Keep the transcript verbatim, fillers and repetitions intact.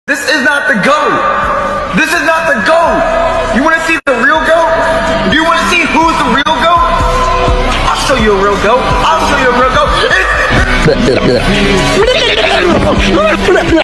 This is not the GOAT. This is not the GOAT. You want to see the real GOAT? Do you want to see who's the real GOAT? I'll show you a real GOAT. I'll show you a real GOAT. It's